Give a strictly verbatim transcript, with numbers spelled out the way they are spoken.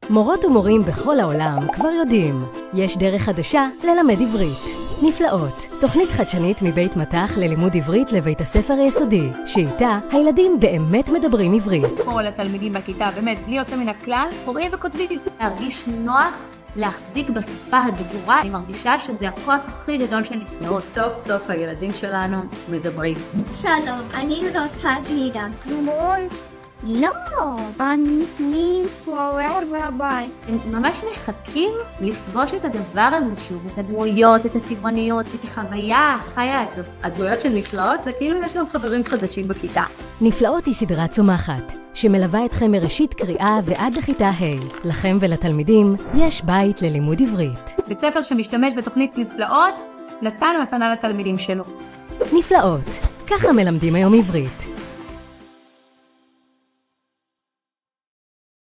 מורות ומורים בכל העולם כבר יודעים, יש דרך חדשה ללמד עברית. נפלאות, תוכנית חדשנית מבית מט"ח ללימוד עברית לבית הספר היסודי, שאיתה הילדים באמת מדברים עברית. כל התלמידים בכיתה, באמת, בלי יוצא מן הכלל, קוראים וכותבים. להרגיש נוח להחזיק בשפה הדבורה. אני מרגישה שזה הכוח הכי גדול של נפלאות. סוף סוף הילדים שלנו מדברים. שלום, אני רוצה להגיד כלומון. לא, אני פורר בבית. הם ממש מחכים לפגוש את הדבר הזה שוב, את הדמויות, את הצבעוניות, את החוויה החיה הזאת. הדמויות של נפלאות זה כאילו יש לנו חברים חדשים בכיתה. נפלאות היא סדרה צומחת, שמלווה אתכם מראשית קריאה ועד לכיתה ה'. לכם ולתלמידים יש בית ללימוד עברית. בית ספר שמשתמש בתוכנית נפלאות, נתן מתנה לתלמידים שלו. נפלאות, ככה מלמדים היום עברית.